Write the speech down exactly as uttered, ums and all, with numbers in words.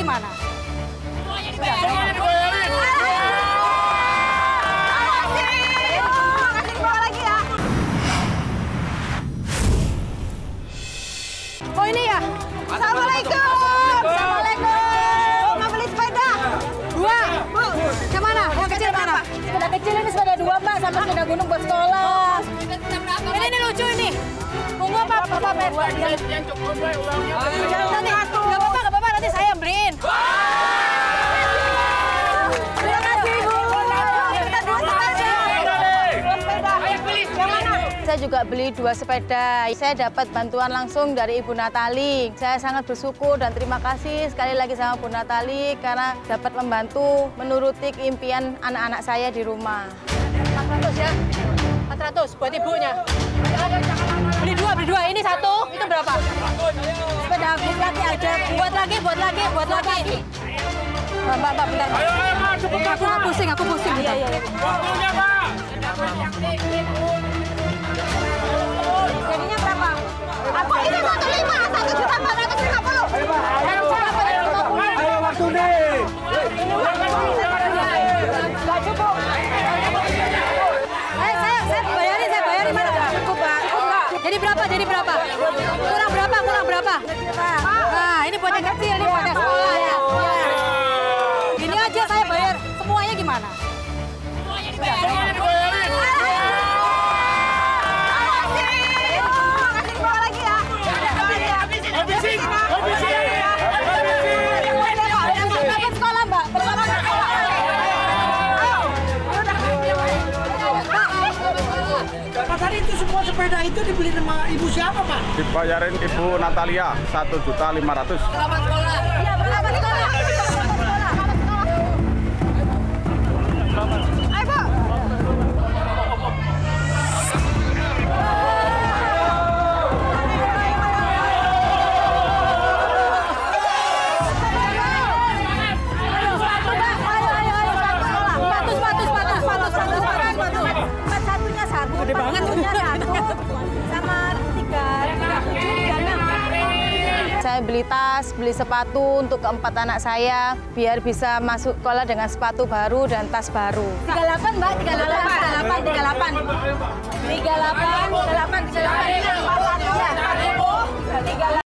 gimana? Semuanya dibayarin. Makasih, bawa lagi ya. Oh ini ya? Assalamualaikum. Assalamualaikum. Mau beli sepeda? Dua. Bu, yang mana? Yang kecil mana? Sepeda kecil ini sepeda dua, Mbak, sama sepeda gunung buat sekolah. Ini, ini lucu ini. Tunggu apa? Bapak bayar. Yang cukup uangnya. Nanti, nggak apa-apa, nggak apa-apa. Nanti saya yang beliin. Terima kasih, Bu. Kita dua sepeda. Dua sepeda. Yang mana? Saya juga beli dua sepeda. Saya dapat bantuan langsung dari Ibu Natali. Saya sangat bersyukur dan terima kasih sekali lagi sama Bu Natali karena dapat membantu menuruti impian anak-anak saya di rumah. empat ratus ya? empat ratus buat ibunya. Beli dua, beli dua. Ini satu, itu berapa? Sepeda buat lagi ada. Buat lagi, buat lagi, buat lagi. Mbak, mbak, mbak, bentar. Ayo, ayo, Pak, cepet, Aku nggak pusing, aku pusing. Iya, iya, iya. waktunya, Pak. Jadinya berapa? Apa ini satu lima, satu juta empat ratus lima puluh. Ayo, Ayo, waktu nih. nggak cukup. Eh, saya, saya bayarin, saya bayarin mana? Cukup, Pak. Enggak. Jadi berapa? Jadi berapa? Kurang berapa? Kurang berapa? Nah, ini buat yang kecil, ini buat yang sekolah ya. Ini aja saya bayar. Semuanya gimana? Semuanya dibayarin. Makasih, bawa lagi ya. Habisin, habisin. Dapat sekolah, Mbak. Berapa sekolah? Pak, tadi itu semua sepeda itu dibeli sama ibu siapa, Pak? Dibayarin Ibu Natalia satu juta lima ratus. Selamat sekolah. Iya, berapa sekolah? Ayo, Bu. Satunya satu, Gede banget. satunya satu, sama tiga, tiga tujuh, tiga enam. Saya beli tas, beli sepatu untuk keempat anak saya, biar bisa masuk sekolah dengan sepatu baru dan tas baru. tiga puluh delapan, Mbak. tiga puluh delapan, tiga puluh delapan, tiga puluh delapan. tiga puluh delapan, tiga puluh delapan, tiga puluh delapan.